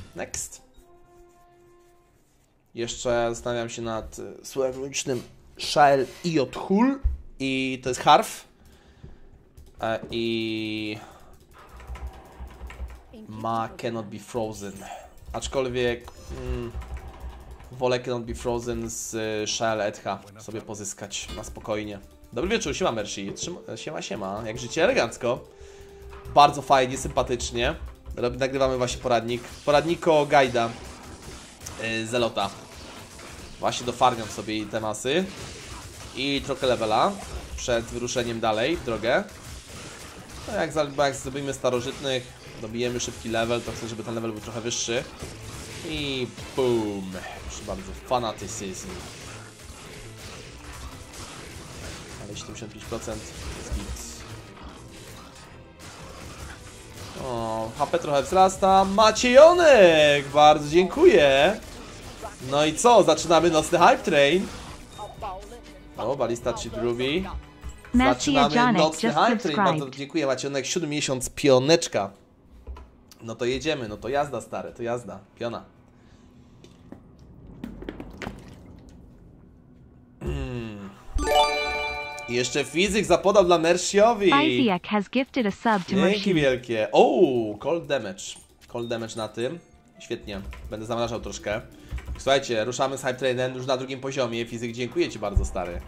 Next. Jeszcze zastanawiam się nad słowem logicznym Shael i Odhul. I to jest Harf. I... Ma Cannot Be Frozen. Aczkolwiek... wolę Cannot Be Frozen z Shael Edha sobie pozyskać na spokojnie. Dobry wieczór, siema Mershi. Siema. Jak życie? Elegancko. Bardzo fajnie, sympatycznie. Nagrywamy właśnie poradnik. Poradniko Guida Zelota. Właśnie dofarmiam sobie te masy. I trochę levela przed wyruszeniem dalej w drogę. No jak zrobimy starożytnych, dobijemy szybki level, to chcę, żeby ten level był trochę wyższy. I boom. Proszę bardzo, fanatycyzm. Ale 75% jest git. O, HP trochę wzrasta. Maciejonek! Bardzo dziękuję. No i co? Zaczynamy nocny Hype Train. O, Balista czy Drubi. Zaczynamy nocny Hype Train. Bardzo dziękuję, Maciejonek. 7 miesiąc, pioneczka. No to jedziemy, no to jazda stary, to jazda. Piona. I jeszcze fizyk zapodał dla Mershiowi. Dzięki wielkie. O, cold damage. Cold damage na tym. Świetnie. Będę zamrażał troszkę. Słuchajcie, ruszamy z Hype Trainem już na drugim poziomie. Fizyk, dziękuję ci bardzo, stary.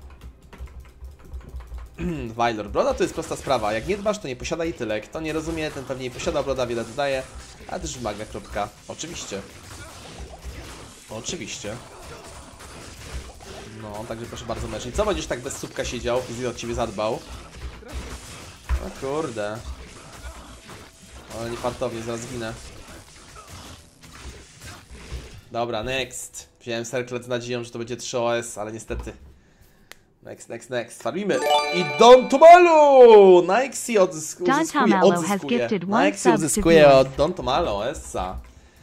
Wailor. Broda to jest prosta sprawa. Jak nie dbasz, to nie posiada i tyle. Kto nie rozumie, ten pewnie posiada. Broda wiele dodaje. A też wymaga. Kropka. Oczywiście. Oczywiście. No, także proszę bardzo, Mershi. Co będziesz tak bez słupka siedział? Fizyk od ciebie zadbał. O kurde. Ale nie fartownie, zaraz zginę. Dobra, next. Wziąłem Circlet z nadzieją, że to będzie 3 OS, ale niestety. Next. Farmimy. I Don Tomalo! Nixie odzyskuje. Nixie uzyskuje od Don Tomalo, Essa.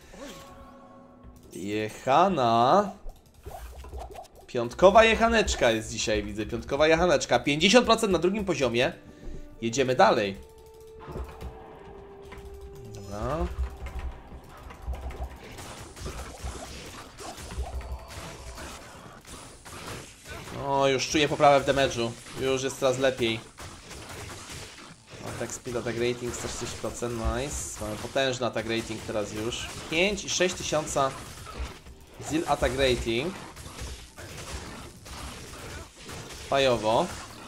Jechana. Piątkowa jechaneczka jest dzisiaj, widzę. Piątkowa jechaneczka. 50% na drugim poziomie. Jedziemy dalej. Dobra. O, już czuję poprawę w damage'u. Już jest coraz lepiej. Attack speed, attack rating 140%, nice. Mamy potężny attack rating teraz już. 5 i 6000 Zil attack rating. Fajowo.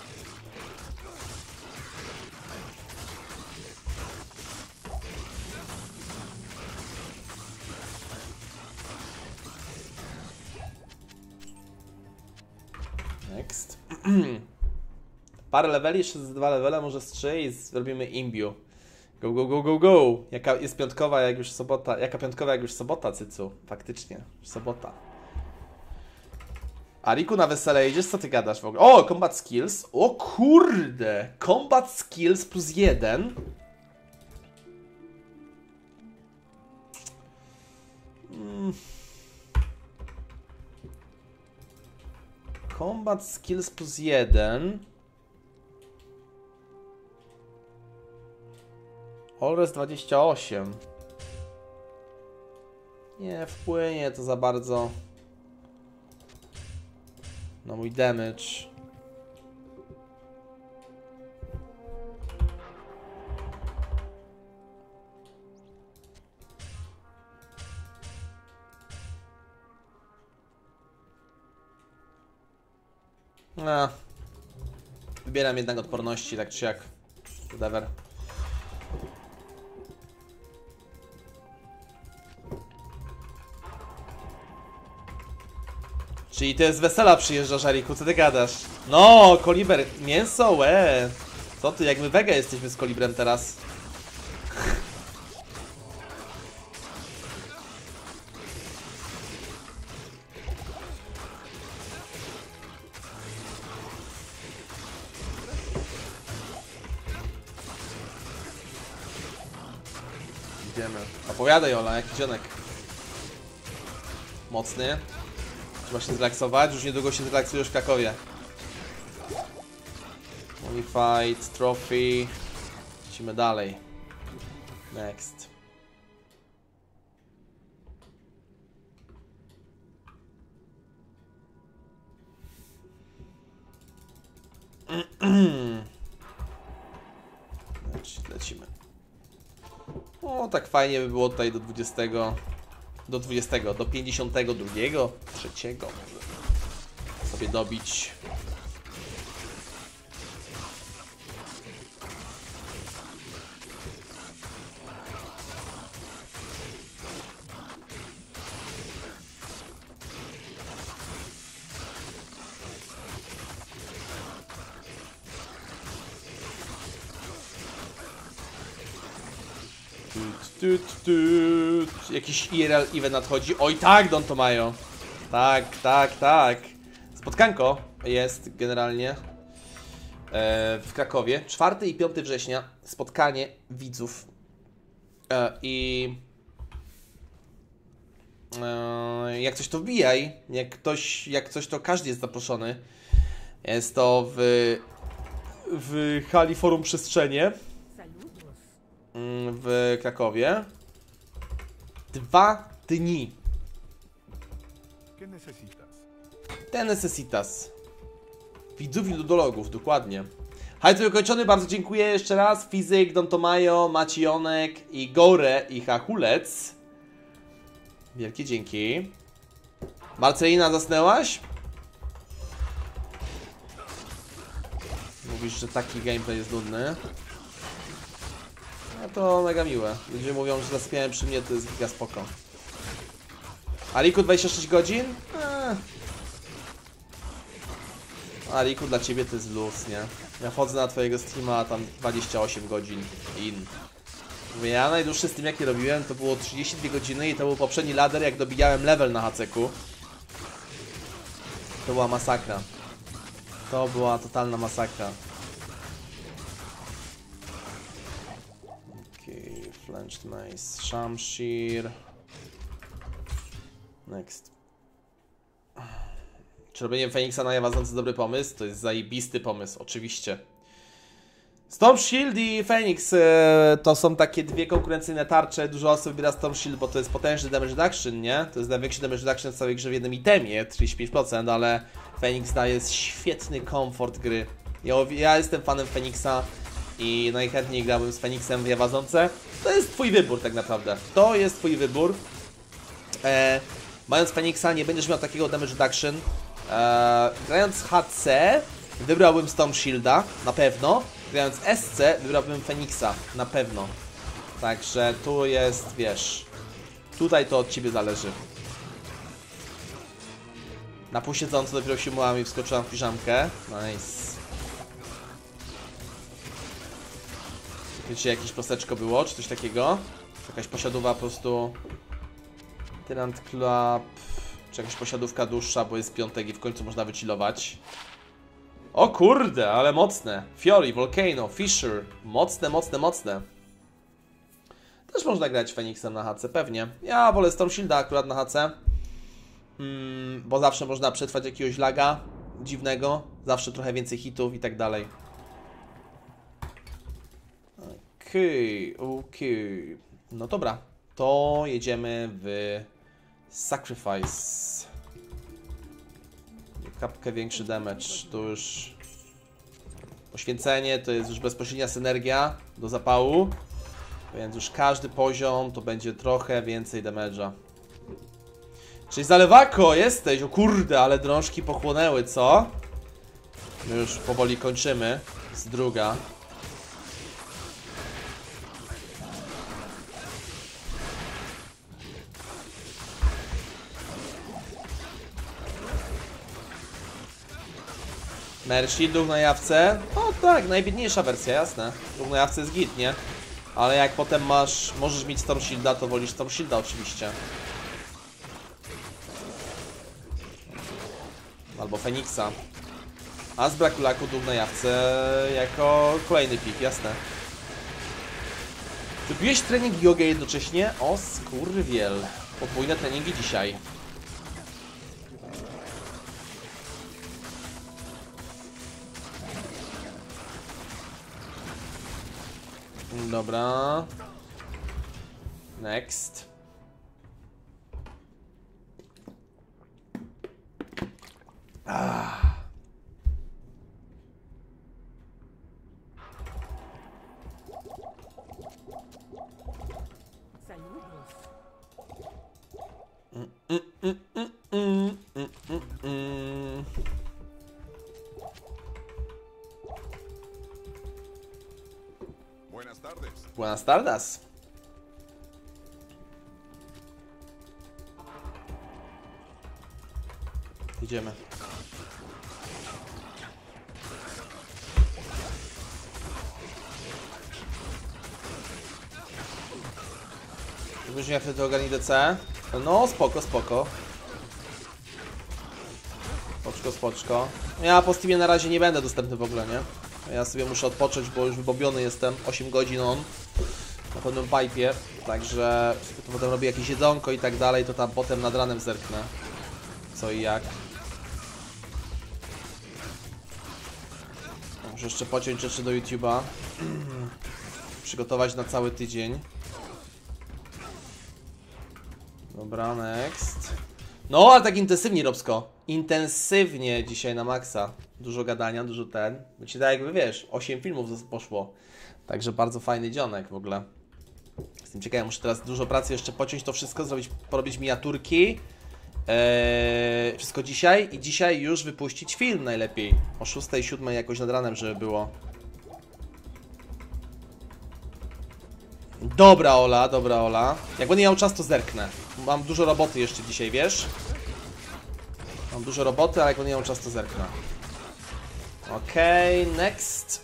Next. Parę leveli, jeszcze z 2 levele, może z 3 i zrobimy imbiu. Go. Jaka jest piątkowa, jak już sobota. Jaka piątkowa, jak już sobota, cycu? Faktycznie, sobota. Ariku, na wesele idziesz? Co ty gadasz w ogóle? O, combat skills. O kurde. Combat skills plus 1. Combat skills plus 1. Alres 28. Nie wpłynie to za bardzo na mój damage. Wybieram jednak odporności, tak czy jak. Whatever. Czyli to jest wesela przyjeżdża, Żariku, co ty gadasz? No, koliber, mięso, łe. Co ty, jak my wege jesteśmy z kolibrem teraz. Idziemy. Opowiadaj, Ola, jaki dzionek. Mocny. Trzeba się zrelaksować, już niedługo się zrelaksujesz w Krakowie. Money fight, trophy. Lecimy dalej. Next. Lecimy. O, tak fajnie by było tutaj do 20. Do 52, 3 sobie dobić. Jakiś IRL event nadchodzi. Oj tak, Don Tomajo. Tak. Spotkanko jest generalnie w Krakowie. 4 i 5 września. Spotkanie widzów. Jak coś to wbijaj. Jak coś to każdy jest zaproszony. Jest to w hali Forum Przestrzenie w Krakowie. 2 dni. Te necesitas. Widzów i ludologów, dokładnie. Hajtu wykończony, bardzo dziękuję jeszcze raz. Fizyk, Don Tomajo, Macionek i Gore i Hachulec. Wielkie dzięki. Marcelina, zasnęłaś? Mówisz, że taki gameplay jest nudny. No to mega miłe. Ludzie mówią, że zasypiałem przy mnie, to jest giga spoko. Aliku 26 godzin? Aliku dla ciebie to jest luz, nie? Ja wchodzę na twojego streama, a tam 28 godzin in. Mówię, ja najdłuższy stream jaki robiłem to było 32 godziny i to był poprzedni ladder, jak dobijałem level na HC-ku. To była masakra. To była totalna masakra. Flanched Mace, Shamshir. Next. Czy robienie Feniksa na Jawadzący dobry pomysł? To jest zajebisty pomysł, oczywiście. Storm Shield i Phoenix to są takie dwie konkurencyjne tarcze. Dużo osób wybiera Storm Shield, bo to jest potężny damage reduction, nie? To jest największy damage reduction w całej grze w jednym itemie, 35%, ale Phoenix daje świetny komfort gry. Ja jestem fanem Phoenixa i najchętniej grałbym z Phoenixem w Jawadzące. To jest twój wybór tak naprawdę. To jest twój wybór. Mając Phoenixa nie będziesz miał takiego damage reduction. Grając HC wybrałbym Storm Shielda, na pewno. Grając SC wybrałbym Phoenixa, na pewno. Także tu jest, wiesz, tutaj to od ciebie zależy. Na pół siedząco dopiero się mułam i wskoczyłam w piżamkę. Nice. Wiecie, jakieś prosteczko było, czy coś takiego? Jakaś posiadówa po prostu. Tyrant Club. Czy jakaś posiadówka dłuższa, bo jest piątek i w końcu można wychillować. O kurde, ale mocne. Fury, Volcano, Fisher. Mocne. Też można grać Phoenixem na HC, pewnie. Ja wolę Storm Shielda akurat na HC. Bo zawsze można przetrwać jakiegoś laga dziwnego. Zawsze trochę więcej hitów i tak dalej. Okej. No dobra. To jedziemy w Sacrifice. Kapkę większy damage. To już poświęcenie, to jest już bezpośrednia synergia do zapału. Więc już każdy poziom to będzie trochę więcej damage'a. Czyli zalewako jesteś, o kurde, ale drążki pochłonęły, co? My już powoli kończymy z druga. Mercy, duch na jawce. O tak, najbiedniejsza wersja, jasne. Duch na jawce jest git, nie? Ale jak potem możesz mieć Storm Shielda, to wolisz Storm Shielda oczywiście. Albo Feniksa. A z braku laku duch na jawce jako kolejny pik, jasne. Zrobiłeś trening jogę jednocześnie? O skurwiel. Podwójne treningi dzisiaj. Dobra. Next. Buenas tardes. Idziemy. Później wtedy ogarnij DC. No spoko, spoko. Spoczko. Ja po Steamie na razie nie będę dostępny w ogóle, nie? Ja sobie muszę odpocząć, bo już wybobiony jestem. 8 godzin on. Na pewnym pipe'ie. Także to potem robię jakieś jedzonko i tak dalej, to tam potem nad ranem zerknę. Co i jak. Muszę jeszcze pociąć rzeczy do YouTube'a. Przygotować na cały tydzień. Dobra, next. No, ale tak intensywnie, Robsko. Intensywnie dzisiaj na maksa. Dużo gadania, dużo ten. Znaczy tak jakby wiesz, 8 filmów poszło. Także bardzo fajny dzionek w ogóle. Jestem ciekawy, muszę teraz dużo pracy jeszcze pociąć to wszystko, porobić miniaturki. Wszystko dzisiaj i dzisiaj już wypuścić film najlepiej. O 6, 7 jakoś nad ranem, żeby było. Dobra Ola, dobra Ola. Jak będę miał czas, to zerknę. Mam dużo roboty jeszcze dzisiaj, wiesz? Mam dużo roboty, ale jak będę miał czas, to zerknę. Okej, next.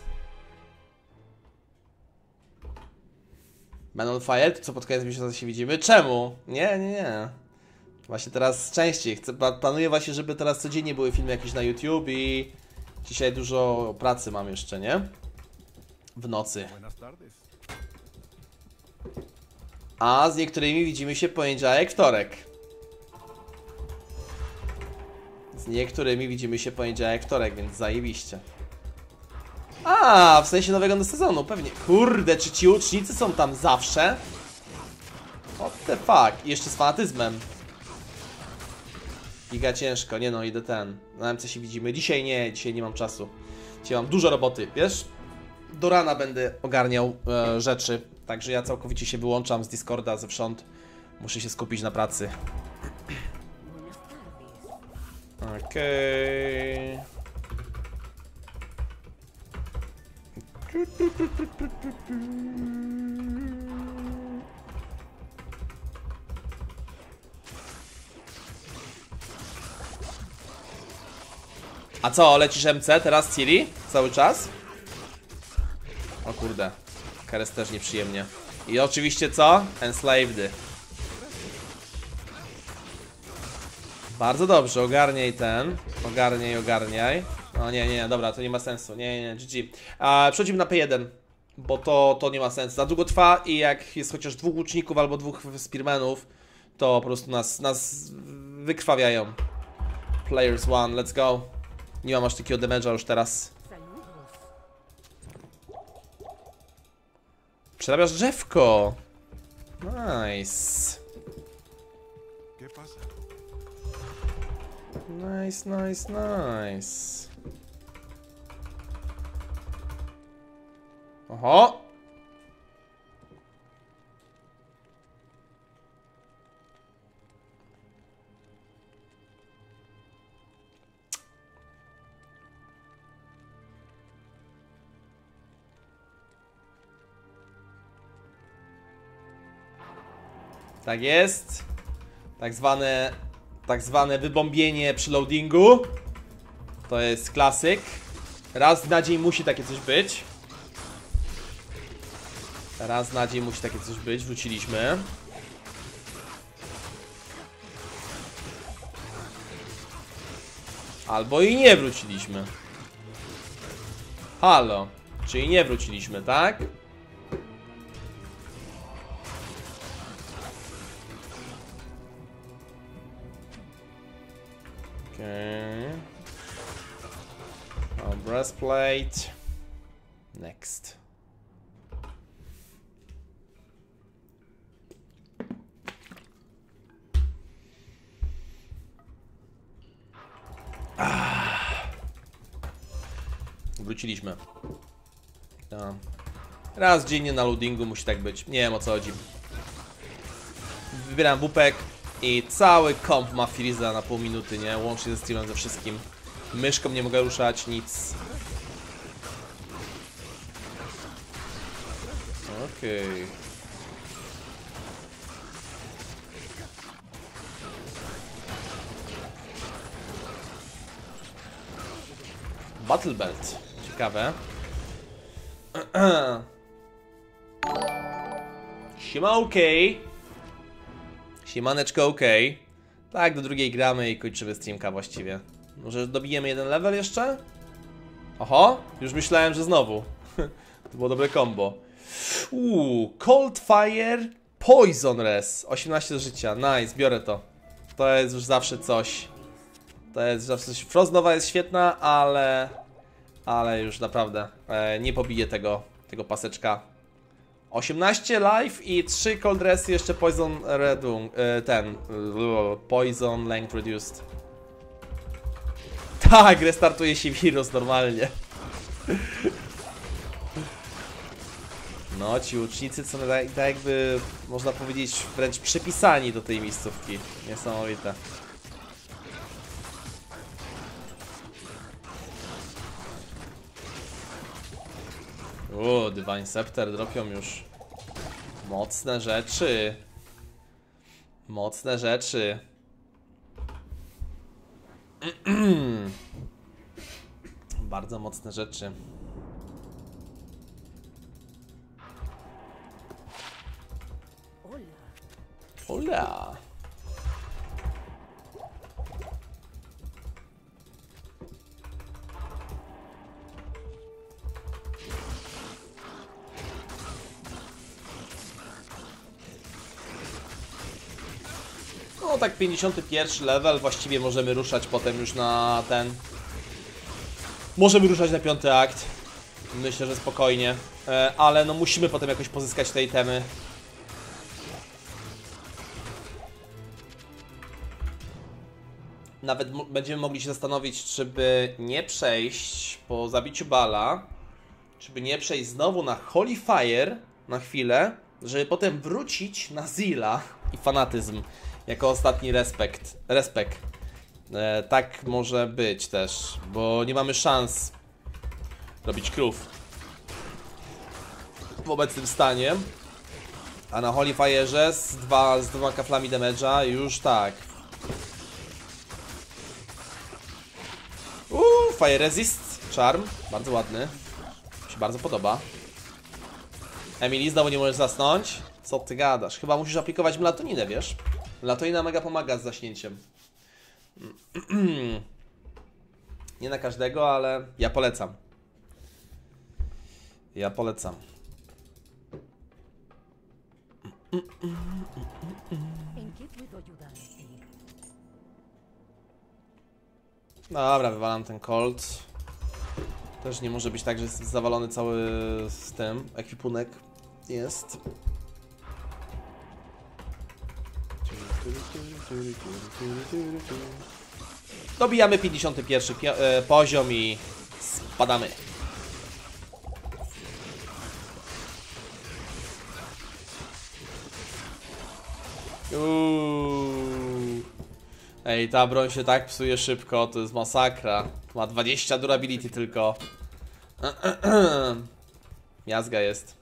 Man on Fire? To co, pod koniec miesiąca się widzimy? Czemu? Nie. Właśnie teraz częściej. Planuję właśnie, żeby teraz codziennie były filmy jakieś na YouTube i dzisiaj dużo pracy mam jeszcze, nie? W nocy. A z niektórymi widzimy się poniedziałek, wtorek. Z niektórymi widzimy się poniedziałek, wtorek, więc zajebiście. A, w sensie nowego sezonu, pewnie. Kurde, czy ci łucznicy są tam zawsze? What the fuck? I jeszcze z fanatyzmem. Giga ciężko, nie no, idę ten. Na MC się widzimy. Dzisiaj nie mam czasu. Dzisiaj mam dużo roboty, wiesz? Do rana będę ogarniał rzeczy. Także ja całkowicie się wyłączam z Discorda zewsząd. Muszę się skupić na pracy. Okej. A co, lecisz MC teraz, Ciri? Cały czas? O kurde. Keres też nieprzyjemnie. I oczywiście co? Enslaved. Bardzo dobrze, ogarniaj ten. Ogarniaj. No nie, dobra, to nie ma sensu. Nie, GG. Przechodzimy na P1. Bo to nie ma sensu. Za długo trwa i jak jest chociaż 2 łuczników albo 2 spearmanów, to po prostu nas wykrwawiają. Players 1, let's go. Nie mam aż takiego damage'a już teraz. Przerabiasz drzewko. Nice. Nice. Oho. Tak jest. Tak zwane wybombienie przy loadingu. To jest klasyk. Raz na dzień musi takie coś być. Wróciliśmy. Albo i nie wróciliśmy. Halo. Czyli nie wróciliśmy, tak? Okay. Breastplate. Next. Wróciliśmy. No. Raz dziennie na loadingu musi tak być. Nie wiem, o co chodzi. Wybieram WPEK. I cały komp ma freeza na pół minuty, nie? Łącznie ze streamem, ze wszystkim. Myszką nie mogę ruszać, nic. Okej. Battle Belt. Ciekawe. Siema, okej. Siemaneczko, okej. Tak, do drugiej gramy i kończymy streamka właściwie. Może dobijemy jeden level jeszcze? Oho, już myślałem, że znowu. To było dobre combo. Cold Fire, Poison Res. 18 do życia, nice, biorę to. To jest już zawsze coś. To jest zawsze coś. Frostnowa jest świetna, ale już naprawdę nie pobiję tego paseczka. 18 life i 3 cold resy, jeszcze poison poison length reduced. Tak, restartuje się wirus normalnie. No, ci łucznicy są tak jakby, można powiedzieć, wręcz przypisani do tej miejscówki. Niesamowite. Divine Scepter dropią już. Mocne rzeczy. Mocne rzeczy. Bardzo mocne rzeczy. Hola. No tak 51 level, właściwie możemy ruszać potem już na ten... Możemy ruszać na 5. akt. Myślę, że spokojnie. Ale no musimy potem jakoś pozyskać te itemy. Nawet będziemy mogli się zastanowić, czy by nie przejść po zabiciu Bala, czy by nie przejść znowu na Holy Fire na chwilę, żeby potem wrócić na Zilla i fanatyzm jako ostatni respekt. Tak może być też, bo nie mamy szans robić krów w obecnym stanie. A na Holy Fire'ze z dwoma kaflami damage'a już tak. Fire Resist, Charm, bardzo ładny. Mi się bardzo podoba. Emily, znowu nie możesz zasnąć? Co ty gadasz? Chyba musisz aplikować melatoninę, wiesz? Melatonina mega pomaga z zaśnięciem. Nie na każdego, ale ja polecam. Ja polecam. Dobra, wywalam ten Colt. Też nie może być tak, że jest zawalony cały z tym. Ekwipunek jest. Dobijamy 51 poziom i spadamy. Ej, ta broń się tak psuje szybko, to jest masakra. Ma 20 durability tylko. Miazga jest.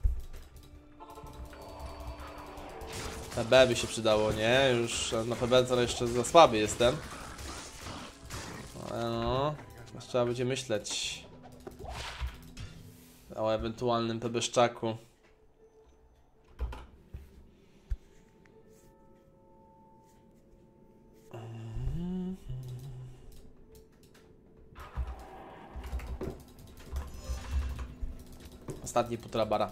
PB by się przydało, nie? Już na PB to jeszcze za słaby jestem. Ale no, trzeba będzie myśleć o ewentualnym PB-szczaku. Ostatni 1,5 bara.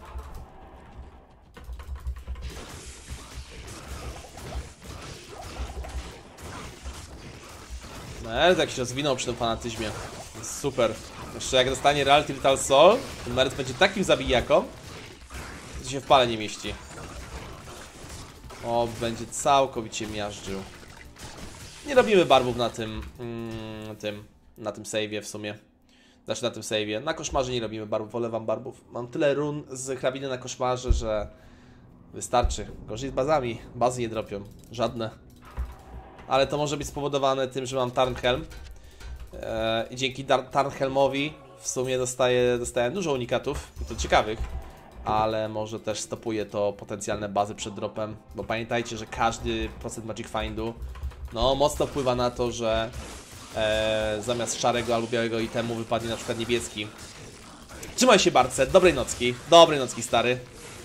Merz się rozwinął przy tym fanatyzmie. Jest super. Jeszcze jak dostanie Reality Lethal Soul, ten Merz będzie takim zabijaką, że się w pale nie mieści. O, będzie całkowicie miażdżył. Nie robimy barbów na tym save'ie w sumie. Znaczy na tym save'ie. Na koszmarze nie robimy barbów, wolę wam barbów. Mam tyle run z hrabiny na koszmarze, że wystarczy. Gorzej z bazami. Bazy nie dropią. Żadne. ale to może być spowodowane tym, że mam Tarnhelm. I dzięki Tarnhelmowi w sumie dostałem dużo unikatów, i to ciekawych. Ale może też stopuje to potencjalne bazy przed dropem, bo pamiętajcie, że każdy procent Magic Findu no mocno wpływa na to, że zamiast szarego albo białego itemu wypadnie na przykład niebieski. Trzymaj się, Barce, dobrej nocki stary.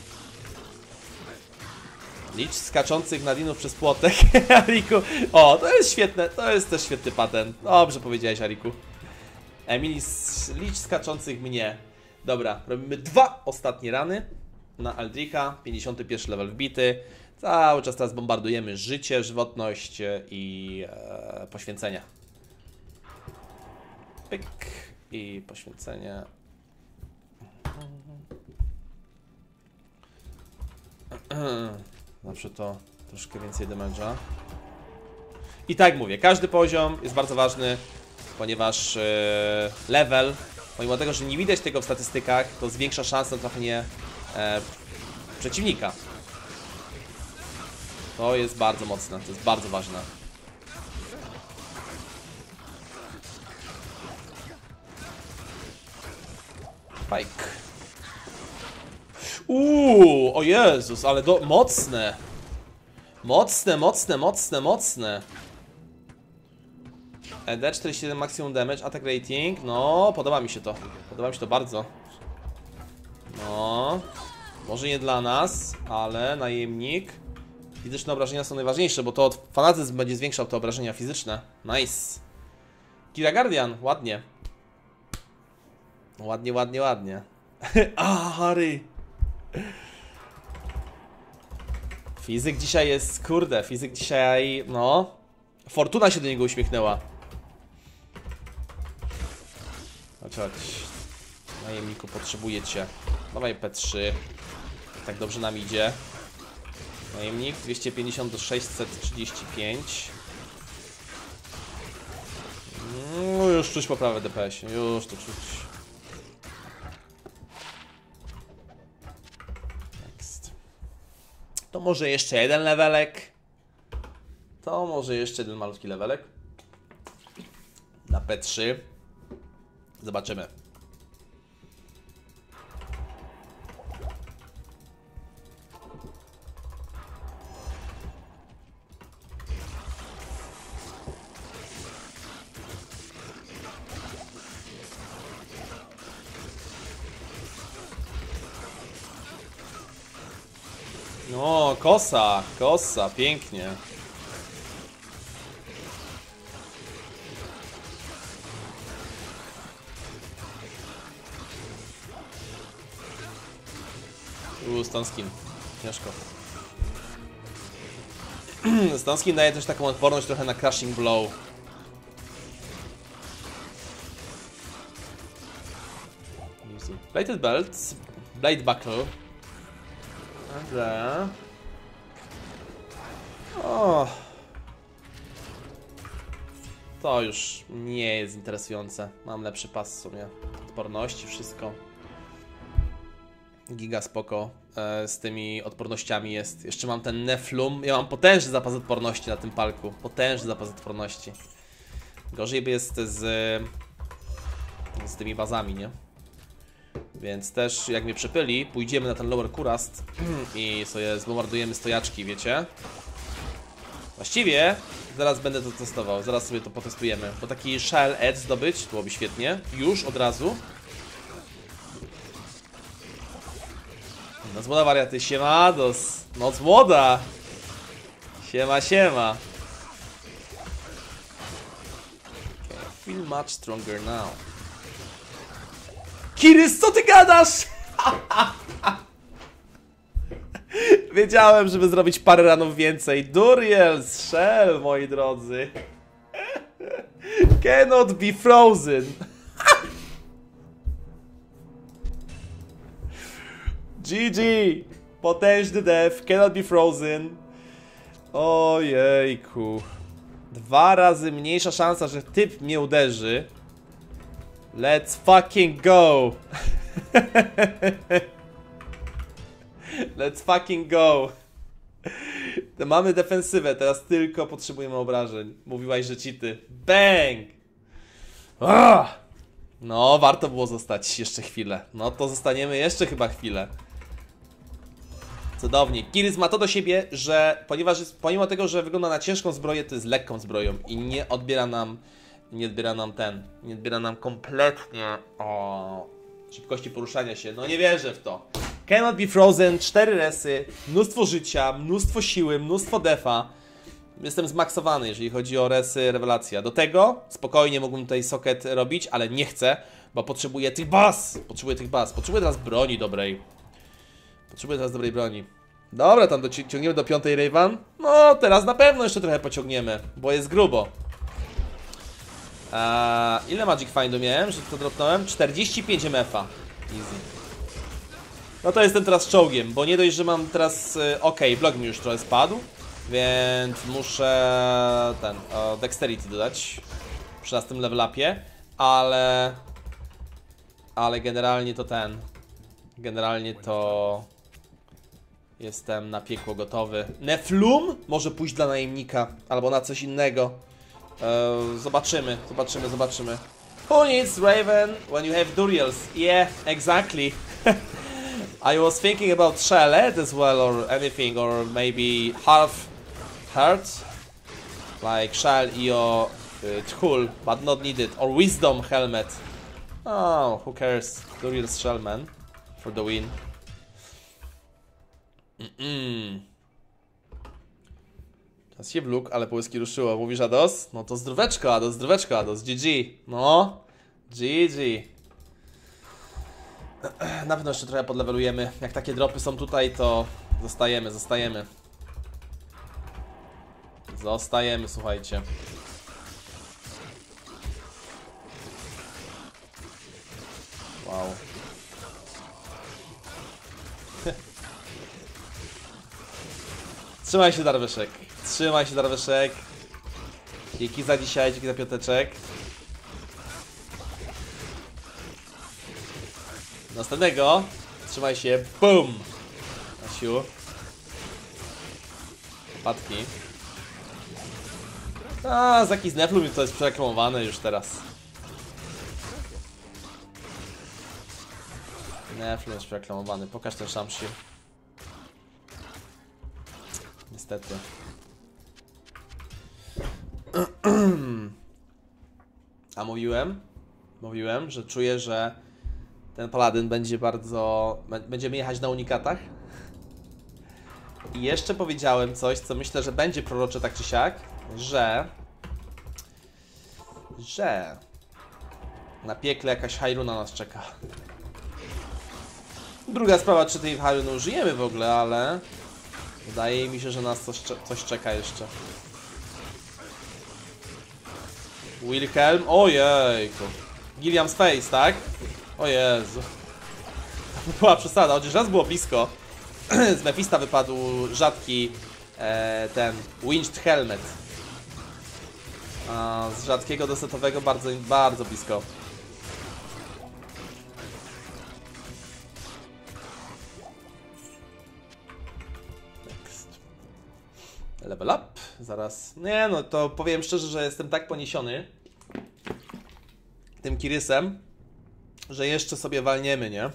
Licz skaczących nadinów przez płotek. Ariku, o, to jest świetne, to jest też świetny patent. Dobrze powiedziałeś, Ariku. Emily, licz skaczących mnie. Dobra, robimy 2 ostatnie rany na Aldricha, 51 level wbity. Cały czas teraz bombardujemy życie, żywotność i poświęcenia. Pyk i poświęcenie. Zawsze to troszkę więcej damage'a. I tak mówię, każdy poziom jest bardzo ważny, ponieważ level, pomimo tego, że nie widać tego w statystykach, to zwiększa szansę na trafienie przeciwnika. To jest bardzo mocne, to jest bardzo ważne. Spike. O Jezus, ale mocne. Mocne. ED 47 maximum damage, attack rating. No, podoba mi się to. Podoba mi się to bardzo. No. Może nie dla nas, ale najemnik. Fizyczne obrażenia są najważniejsze, bo to fanatyzm będzie zwiększał te obrażenia fizyczne. Nice. Kira Guardian, ładnie. Ładnie. A, Harry. Fizyk dzisiaj jest, kurde, fizyk dzisiaj, no. Fortuna się do niego uśmiechnęła. Chodź. Najemniku, potrzebuję cię. Dawaj P3. Tak dobrze nam idzie. Najemnik 250 do 635. No już czuć poprawę DPS, już to czuć. Next. To może jeszcze jeden levelek. To może jeszcze jeden malutki levelek. Na P3. Zobaczymy. No, kosa, pięknie. Stone Skin. Ciężko. Stone Skin daje też taką odporność trochę na Crushing Blow. Plated Belt, Blade Buckle. Dobra. O. To już nie jest interesujące. Mam lepszy pas w sumie. Odporności, wszystko. Giga spoko z tymi odpornościami jest. Jeszcze mam ten Neflum. Ja mam potężny zapas odporności na tym palku. Potężny zapas odporności. Gorzej by jest z tymi bazami, nie? Więc też jak mnie przepyli, pójdziemy na ten Lower Kurast i sobie zbombardujemy stojaczki, wiecie? Właściwie zaraz będę to testował, zaraz sobie to potestujemy. Bo taki Shell Edge zdobyć byłoby świetnie. Już od razu. Noc młoda, wariaty, siemados. Noc młoda. Siema. Okay, feel much stronger now. Kirys, co ty gadasz? Wiedziałem, żeby zrobić parę ranów więcej. Duriel, Shell, moi drodzy. Cannot be frozen. GG. Potężny def, cannot be frozen. Ojejku. 2 razy mniejsza szansa, że typ mnie uderzy. Let's fucking go. Let's fucking go. Mamy defensywę, teraz tylko potrzebujemy obrażeń. Mówiłaś, że cheaty. Bang! No, warto było zostać jeszcze chwilę. No to zostaniemy jeszcze chyba chwilę. Cudownie. Kiris ma to do siebie, że ponieważ pomimo tego, że wygląda na ciężką zbroję, to jest lekką zbroją i nie odbiera nam kompletnie szybkości poruszania się. No nie wierzę w to. Cannot be frozen, 4 resy, mnóstwo życia, mnóstwo siły, mnóstwo defa. Jestem zmaksowany, jeżeli chodzi o resy, rewelacja. Do tego spokojnie mógłbym tutaj socket robić, ale nie chcę, bo potrzebuję tych baz. Potrzebuję teraz broni dobrej. Potrzebuję teraz dobrej broni. Dobra, tam ciągniemy do 5 Raven. No, teraz na pewno jeszcze trochę pociągniemy, bo jest grubo. Ile Magic Findu miałem, że to dropnąłem? 45 MF-a. Easy. No to jestem teraz czołgiem, bo nie dość, że mam teraz... blok mi już trochę spadł, więc muszę Dexterity dodać przy następnym level upie, ale generalnie to generalnie to jestem na piekło gotowy. Neflum może pójść dla najemnika albo na coś innego. Zobaczymy. Who needs Raven when you have Duriels? Yeah, exactly. I was thinking about Shelled as well, or anything, or maybe half heart, like Shell Io Tchul, but not needed, or Wisdom Helmet. Oh, who cares? Duriel's Shellman for the win. Teraz się wlókł, ale połyski ruszyło. Mówisz Ados? No to zdróweczko, Ados, GG. No, GG. Na pewno jeszcze trochę podlevelujemy. Jak takie dropy są tutaj, to zostajemy. Słuchajcie. Wow. Trzymaj się, Darwyszek. Dzięki za dzisiaj, dzięki za piąteczek. Następnego. Trzymaj się. BOOM! Asiu. Padki. Zaki z Neflum to jest przereklamowane już teraz. Neflum jest przereklamowany. Pokaż ten Shamshir. Niestety. A mówiłem, że czuję, że ten paladyn będzie będziemy jechać na unikatach. I jeszcze powiedziałem coś, co myślę, że będzie prorocze tak czy siak, że na piekle jakaś Hyrule nas czeka. Druga sprawa, czy tej Hyrule użyjemy w ogóle, ale wydaje mi się, że nas coś czeka jeszcze. Wilhelm, ojejku. Gilliam's Face, tak? O Jezu. To była przesada, chociaż raz było blisko. Z Mephista wypadł rzadki ten Winged Helmet. A z rzadkiego do setowego bardzo blisko. Level up, zaraz. Nie no, to powiem szczerze, że jestem tak poniesiony tym Kirisem, że jeszcze sobie walniemy, nie?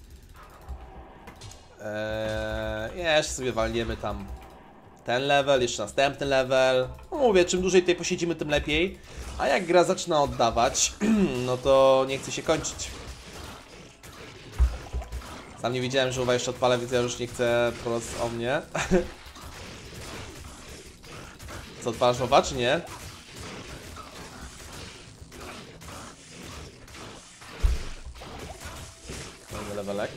Jeszcze sobie walniemy tam ten level, jeszcze następny level. No mówię, czym dłużej tutaj posiedzimy, tym lepiej. A jak gra zaczyna oddawać, no to nie chce się kończyć. Sam nie widziałem, że jeszcze odpalę, więc ja już nie chcę po prostu o mnie. Co, odpalasz mowa, czy nie? Mamy levelek.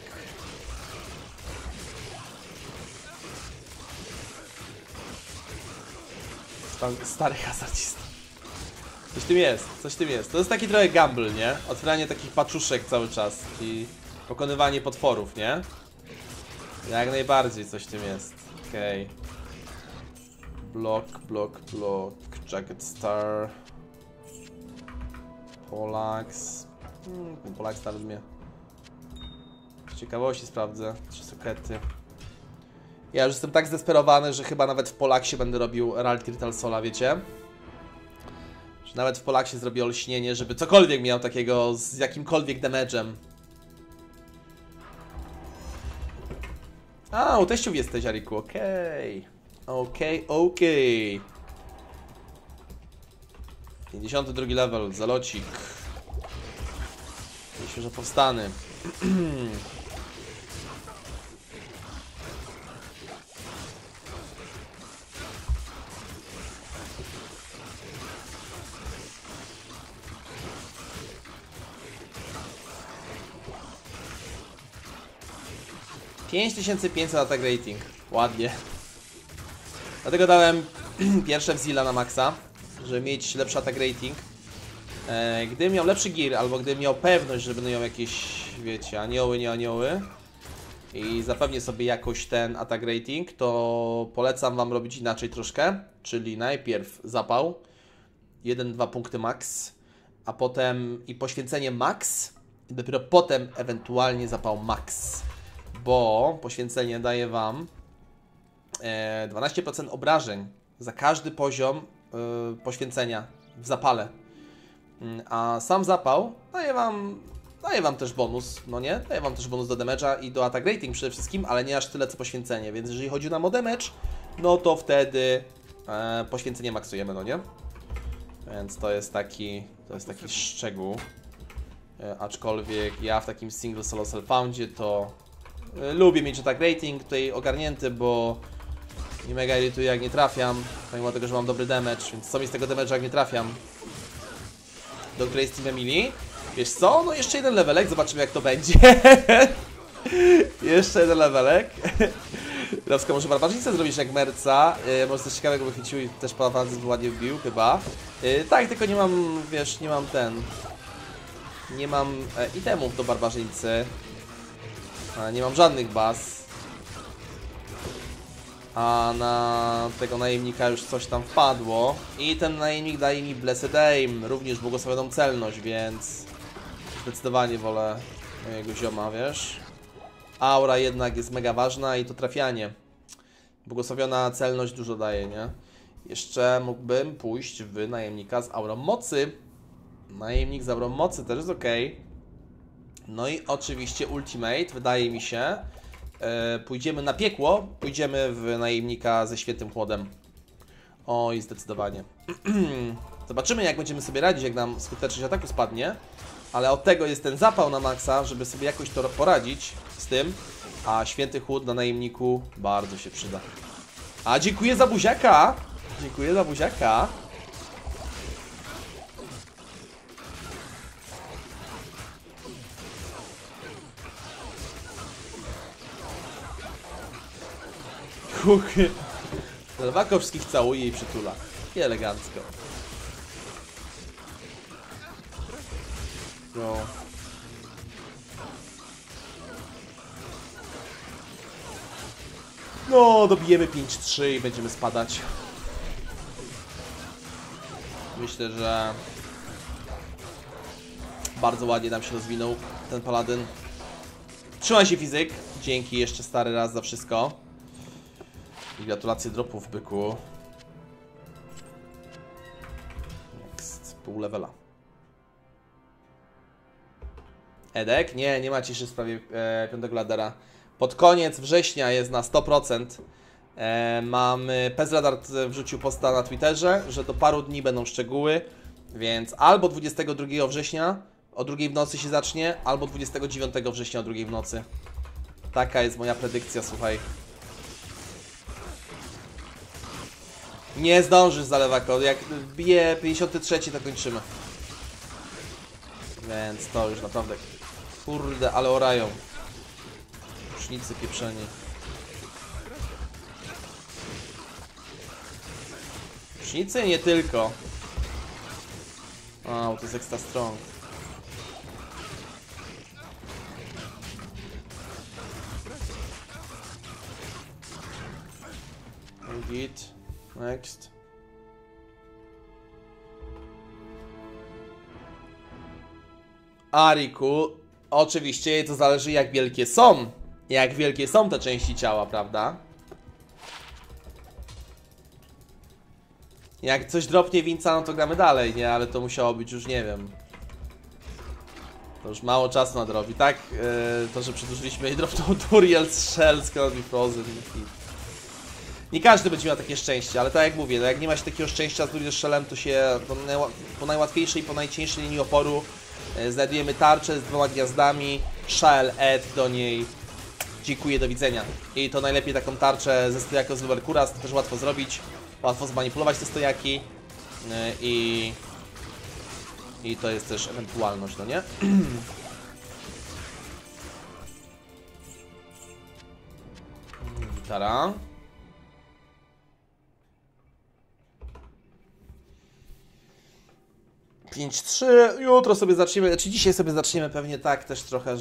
Stary hazardzista. Coś w tym jest. To jest taki trochę gamble, nie? Otwieranie takich paczuszek cały czas i pokonywanie potworów, nie? Jak najbardziej coś w tym jest. Okej. Block. Jacket Star. Polax. Polax nawet mnie. Z ciekawości sprawdzę. 3 sokety. Ja już jestem tak zdesperowany, że chyba nawet w Polaksie będę robił Reality Ritual Sola, wiecie? Że nawet w Polaksie zrobię olśnienie, żeby cokolwiek miał takiego z jakimkolwiek damage'em. A, u teściów jesteś, Ariku, okej. Okej. 52 level, zalocik. Świeżo powstany. $5500 attack rating. Ładnie. Dlatego dałem pierwsze wzilla na maksa, żeby mieć lepszy attack rating. Gdybym miał lepszy gear, albo gdybym miał pewność, że będą miał jakieś, wiecie, anioły, nie anioły i zapewnię sobie jakoś ten attack rating, to polecam wam robić inaczej troszkę, czyli najpierw zapał 1-2 punkty max, a potem i poświęcenie max i dopiero potem ewentualnie zapał max, bo poświęcenie daje wam 12% obrażeń za każdy poziom poświęcenia w zapale. A sam zapał daje wam też bonus, no nie? Daje wam też bonus do damage'a i do attack rating przede wszystkim, ale nie aż tyle co poświęcenie, więc jeżeli chodzi nam o damage, no to wtedy poświęcenie maksujemy, no nie? Więc to jest taki szczegół. Aczkolwiek ja w takim single solo self-foundzie to lubię mieć attack rating tutaj ogarnięty, bo nie mega irytuje jak nie trafiam, pomimo tego, że mam dobry damage, więc co mi z tego damage'a jak nie trafiam? Do której jest Team Emily? Wiesz co? No jeszcze jeden levelek, zobaczymy jak to będzie. Jeszcze jeden levelek. Lowska, może barbarzyńcę zrobisz jak Merca. Może coś ciekawego wychwycił i też Palawanzys by ładnie wbił chyba. Tak, tylko nie mam, wiesz, nie mam itemów do barbarzyńcy. Nie mam żadnych baz. A na tego najemnika już coś tam wpadło. I ten najemnik daje mi Blessed Aim, również błogosławioną celność, więc zdecydowanie wolę mojego zioma, wiesz. Aura jednak jest mega ważna i to trafianie. Błogosławiona celność dużo daje, nie? Jeszcze mógłbym pójść w najemnika z aurą mocy. Najemnik z aurą mocy też jest ok. No i oczywiście ultimate, wydaje mi się. Pójdziemy na piekło, pójdziemy w najemnika ze świętym chłodem. Oj, zdecydowanie. Zobaczymy jak będziemy sobie radzić, jak nam skuteczność ataku spadnie. Ale od tego jest ten zapał na maksa, żeby sobie jakoś to poradzić z tym. A święty chłód na najemniku bardzo się przyda. A dziękuję za buziaka! Dziękuję za buziaka. Kuchy. Lwako wszystkich całuje i przytula. I elegancko. No. No, dobijemy 5-3 i będziemy spadać. Myślę, że bardzo ładnie nam się rozwinął ten paladyn. Trzymaj się, fizyk. Dzięki jeszcze stary raz za wszystko. I gratulacje dropów, byku. Next. Pół levela. Edek? Nie ma ciszy w sprawie 5 ladera. Pod koniec września jest na 100%. Mamy... Pezradar wrzucił posta na Twitterze, że do paru dni będą szczegóły. Więc albo 22 września o 2 w nocy się zacznie, albo 29 września o 2 w nocy. Taka jest moja predykcja, słuchaj. Nie zdążysz za lewako, jak bije 53 to kończymy. Więc to już naprawdę... Kurde, ale orają. Rusznicy pieprzeni. Rusznicy? Nie tylko. O, to jest extra strong. Git. Next. Ariku, oczywiście to zależy jak wielkie są. Jak wielkie są te części ciała, prawda? Jak coś dropnie Winca, no to gramy dalej, nie? Ale to musiało być już, nie wiem. To już mało czasu na drop. I tak to, że przedłużyliśmy i dropnął Duriel z Shell, z Cannot Be Frozen. Nie każdy będzie miał takie szczęście, ale tak jak mówię, no jak nie ma się takiego szczęścia z Duriel z Shellem, to się po najłatwiejszej i po najcieńszej linii oporu znajdujemy tarczę z 2 gwiazdami, Shell, Ed do niej. Dziękuję, do widzenia. I to najlepiej taką tarczę ze stojaka z Luberkuras, to też łatwo zrobić. Łatwo zmanipulować te stojaki. I to jest też ewentualność, no nie? Gitara. Pięć, 3. Jutro sobie zaczniemy, czy dzisiaj sobie zaczniemy pewnie tak też trochę,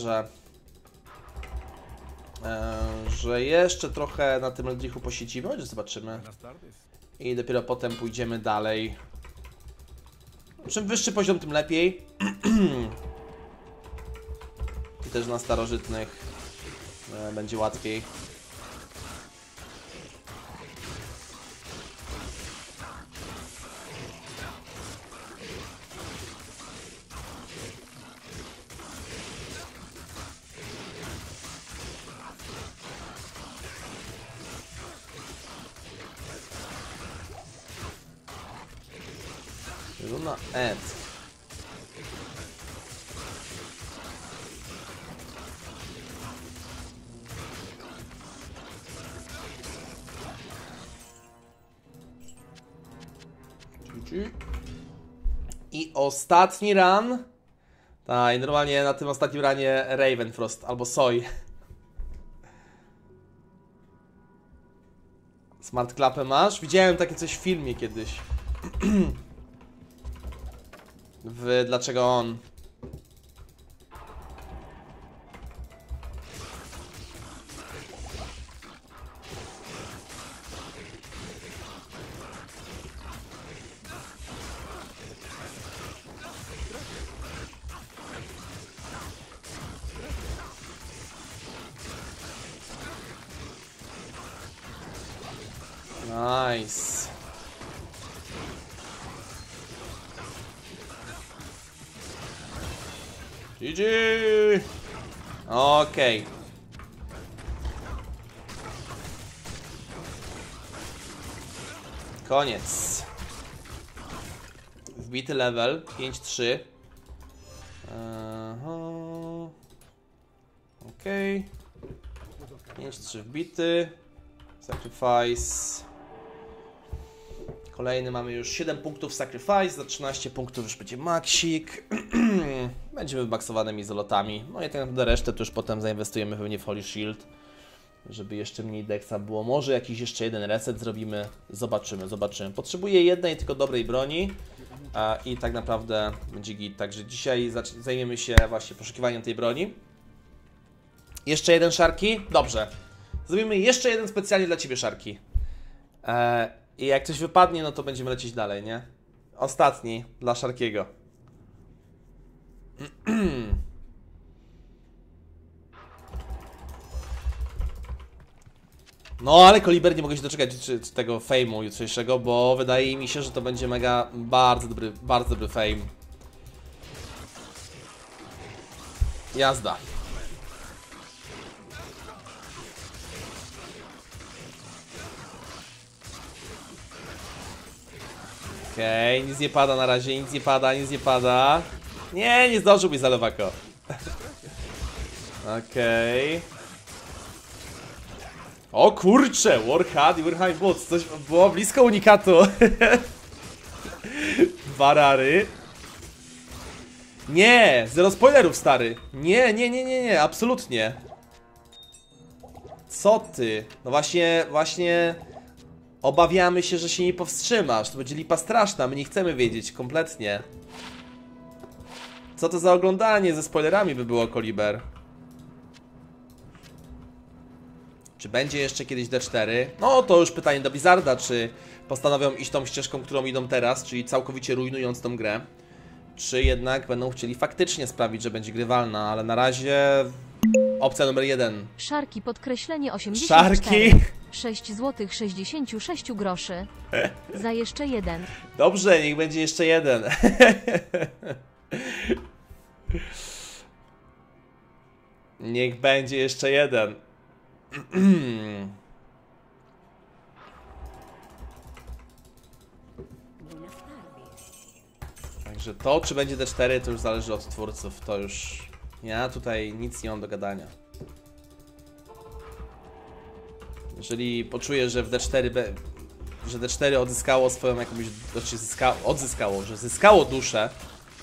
że jeszcze trochę na tym Eldritchu posiedzimy, chociaż zobaczymy. I dopiero potem pójdziemy dalej. Czym wyższy poziom, tym lepiej. I też na starożytnych będzie łatwiej. Runa Ed. I ostatni run. Tak, i normalnie na tym ostatnim runie Ravenfrost albo Soy. Smart klapę masz? Widziałem takie coś w filmie kiedyś. Dlaczego on? Nice. GG. Okej. Koniec. Wbity level 5-3. Okej. 5-3 wbity. Sacrifice. Kolejny mamy już 7 punktów Sacrifice, za 13 punktów już będzie Maxik. Będziemy wymaksowanymi izolotami. No i tak naprawdę resztę to już potem zainwestujemy pewnie w Holy Shield, żeby jeszcze mniej dexa było. Może jakiś jeszcze jeden reset zrobimy. Zobaczymy. Potrzebuję jednej tylko dobrej broni i tak naprawdę będzie git. Także dzisiaj zajmiemy się właśnie poszukiwaniem tej broni. Jeszcze jeden Sharky? Dobrze. Zrobimy jeszcze jeden specjalnie dla Ciebie Sharky. I jak coś wypadnie, no to będziemy lecieć dalej, nie? Ostatni dla Sharkiego. No, ale Koliber, nie mogę się doczekać tego fame'u jutrzejszego, bo wydaje mi się, że to będzie mega, bardzo dobry fame. Jazda. Okej, nic nie pada na razie, nic nie pada. Nie zdążyłbyś za lewako. Okej. O kurcze, Warhard i Warhammer Boots, coś było blisko unikatu. 2 rary. Nie, zero spoilerów, stary. Nie, absolutnie. Co ty? No właśnie obawiamy się, że się nie powstrzymasz. To będzie lipa straszna, my nie chcemy wiedzieć kompletnie. Co to za oglądanie ze spoilerami by było, Koliber? Czy będzie jeszcze kiedyś D4? No to już pytanie do Blizzarda, czy postanowią iść tą ścieżką, którą idą teraz, czyli całkowicie rujnując tą grę, czy jednak będą chcieli faktycznie sprawić, że będzie grywalna, ale na razie opcja numer 1. Sharky podkreślenie 84. Sharky! 6 zł 66 groszy. Za jeszcze jeden. Dobrze, niech będzie jeszcze jeden. Niech będzie jeszcze jeden. Także to, czy będzie D4, to już zależy od twórców. To już... Ja tutaj nic nie mam do gadania. Jeżeli poczuję, że w D4... że D4 odzyskało swoją jakąś... Znaczy odzyskało, że zyskało duszę,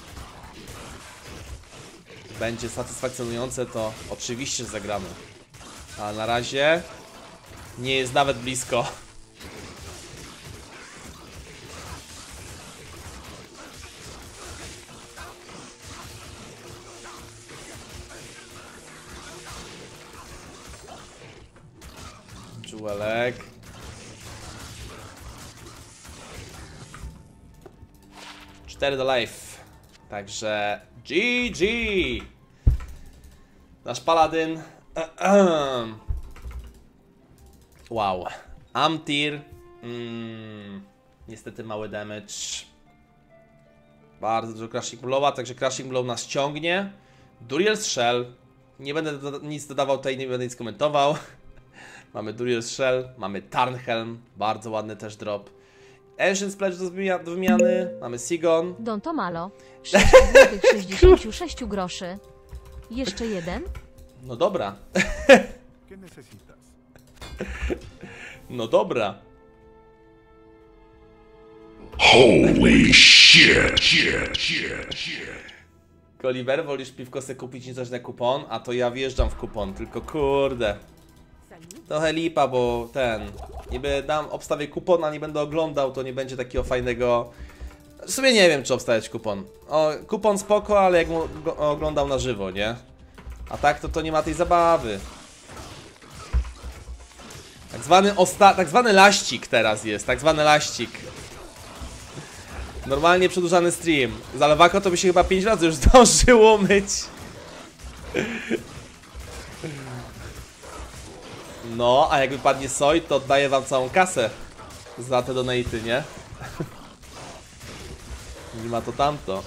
będzie satysfakcjonujące, to oczywiście zagramy. A na razie nie jest nawet blisko. Jewelek. Cztery do life. Także GG. Nasz paladyn. Wow. Amtir. Niestety mały damage. Bardzo dużo Crashing Blowa, także Crashing Blow nas ciągnie. Duriel's Shell. Nie będę nic dodawał tutaj, nie będę nic komentował. Mamy Duriel's Shell, mamy Tarnhelm, bardzo ładny też drop. Ancient Pledge do wymiany, mamy Sigon. Don Tomalo. 6 zł 66 groszy. Jeszcze jeden. No dobra. No dobra. Holy shit. Koliver, wolisz piwko se kupić niż coś na kupon? A to ja wjeżdżam w kupon, tylko kurde. Trochę lipa, bo niby obstawię kupon, a nie będę oglądał, to nie będzie takiego fajnego... W sumie nie wiem, czy obstawiać kupon. Kupon spoko, ale jak go oglądał na żywo, nie? A tak to nie ma tej zabawy. Tak zwany laścik teraz jest, tak zwany laścik. Normalnie przedłużany stream. Za lewako to by się chyba 5 razy już zdążyło umyć. No, a jak wypadnie soj, to oddaję wam całą kasę za te donaty, nie? Nie ma to tamto.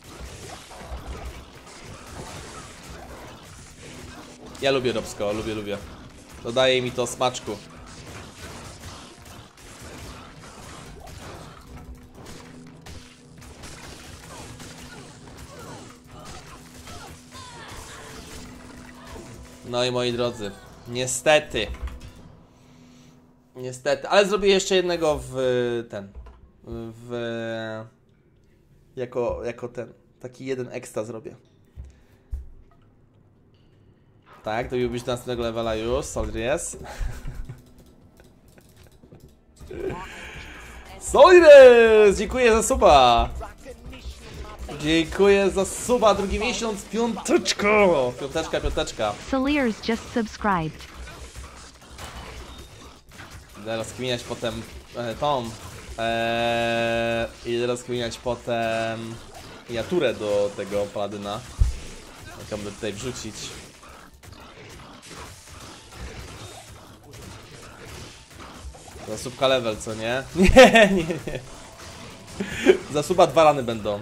Ja lubię Robsko, lubię. Dodaje mi to smaczku. No i moi drodzy, niestety, ale zrobię jeszcze jednego jako taki jeden ekstra zrobię. Tak, dobiłbyś do następnego levela już, Soldiers. Soldiers! Dziękuję za suba! Dziękuję za suba, drugi miesiąc, piąteczka! Piąteczka. Soliers just subscribed. Idę rozkminiać potem idę rozkminiać potem miniaturę do tego paladyna. Jaką by tutaj wrzucić. Za subka level, co nie? Nie. Za suba 2 rany będą.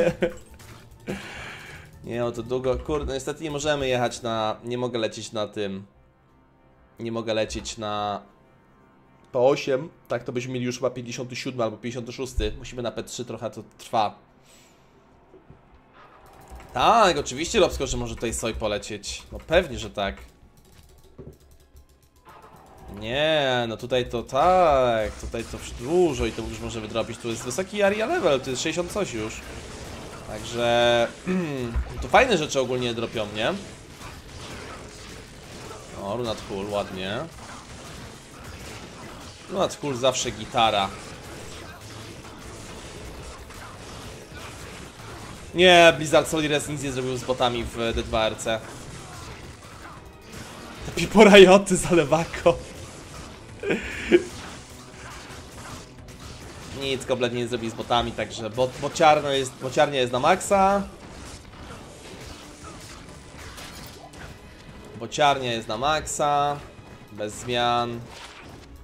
Nie, no to długo. Kurde, niestety nie możemy jechać na... Nie mogę lecieć na tym. Nie mogę lecieć na P8. Tak, to byśmy mieli już chyba 57 albo 56. Musimy na P3, trochę to trwa. Tak, oczywiście, Robsko, że może tutaj soj polecieć. No pewnie, że tak. Nie, no tutaj to tak. Tutaj to dużo i to już może wydrobić. Tu jest wysoki area level, to jest 60 coś już. Także to fajne rzeczy ogólnie dropią, nie? O, Runat Hull, ładnie. Runat Hull zawsze gitara. Nie, Blizzard Soldiers nic nie zrobił z botami w D2RC. Te piporajoty za lewako. Nic kompletnie nie zrobili z botami, także bociarnia jest na maksa. Bociarnia jest na maksa. Bez zmian.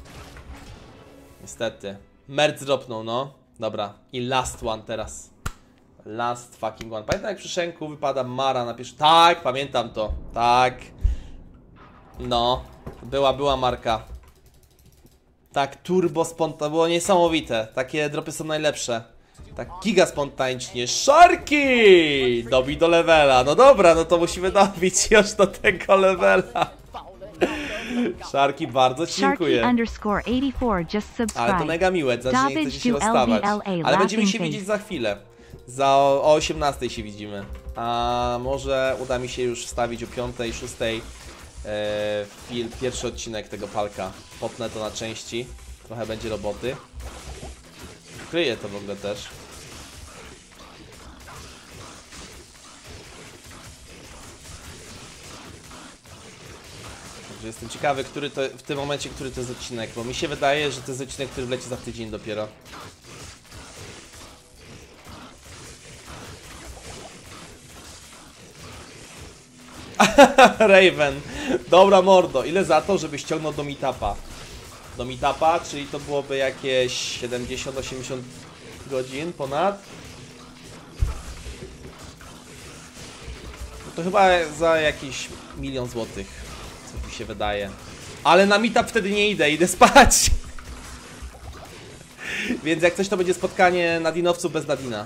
Niestety. Merc dropnął, no. Dobra. I last one teraz. Last fucking one. Pamiętam jak przy Shenku wypada Mara na pierwszy... Tak, pamiętam to. Tak. No. Była marka. Tak, turbo spontan. Było niesamowite. Takie dropy są najlepsze. Tak giga spontanicznie. Szarki! Dobi do levela. No dobra, no to musimy dobić już do tego levela. Szarki, bardzo ci dziękuję. Ale to mega miłe, za że nie chcecie się rozstawać. Ale będziemy się widzieć za chwilę. O 18 się widzimy. A może uda mi się już wstawić o 5, 6 pierwszy odcinek tego palka. Popnę to na części. Trochę będzie roboty. Kryję to w ogóle też. Jestem ciekawy, który to, w tym momencie, który to jest odcinek, bo mi się wydaje, że to jest odcinek, który wleci za tydzień dopiero. Raven. Dobra mordo, ile za to, żeby ściągnął do meetupa? Do meetupa, czyli to byłoby jakieś 70-80 godzin ponad. No to chyba za jakieś 1 000 000 złotych. Co mi się wydaje. Ale na meetup wtedy nie idę spać. Więc jak coś, to będzie spotkanie Nadinowców bez Nadina.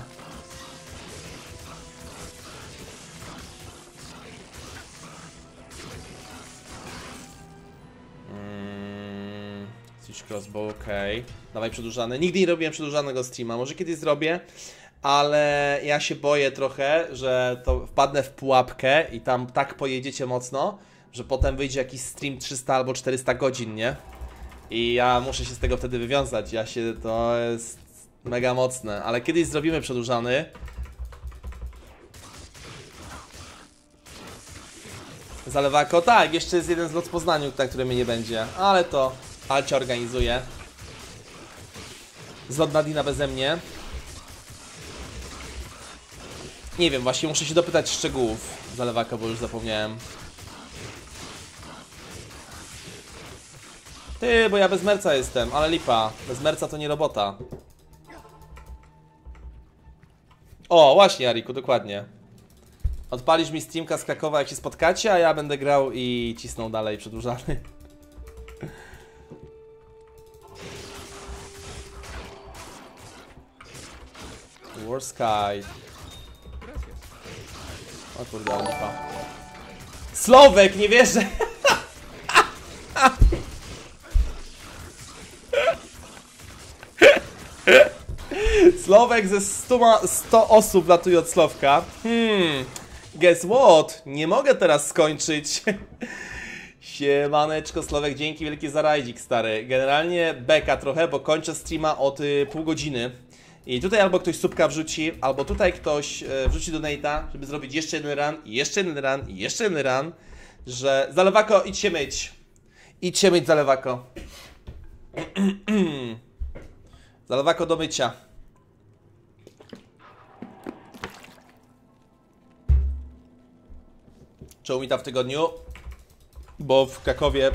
Switch crossbow, okej. Dawaj przedłużany. Nigdy nie robiłem przedłużanego streama. Może kiedyś zrobię. Ale ja się boję trochę, że to wpadnę w pułapkę i tam tak pojedziecie mocno, że potem wyjdzie jakiś stream 300 albo 400 godzin, nie? I ja muszę się z tego wtedy wywiązać. To jest mega mocne. Ale kiedyś zrobimy przedłużany. Zalewako, tak, jeszcze jest jeden zlot w Poznaniu, na który mnie nie będzie. Ale to Alcia organizuje. Zlot Nadina beze mnie. Nie wiem, właśnie muszę się dopytać szczegółów Zalewaka, bo już zapomniałem. Ty, bo ja bez merca jestem, ale lipa. Bez merca to nie robota. O, właśnie, Ariku, dokładnie. Odpalisz mi streamka z Krakowa, jak się spotkacie, a ja będę grał i cisnął dalej przedłużany. War Sky. O kurde, ale lipa. Słowek, nie wierzę! Słowek ze 100 osób latuje od Słowka. Guess what? Nie mogę teraz skończyć. Siemaneczko Słowek, dzięki wielkie za rajdzik, stary. Generalnie beka trochę, bo kończę streama od pół godziny. I tutaj albo ktoś subka wrzuci, albo tutaj ktoś wrzuci donate'a, żeby zrobić jeszcze jeden run, i jeszcze jeden run, i jeszcze jeden run. Że Zalewako, idź się myć. Idź się myć, Zalewako. Zalewako do mycia. Czemu meetup w tygodniu? Bo w Krakowie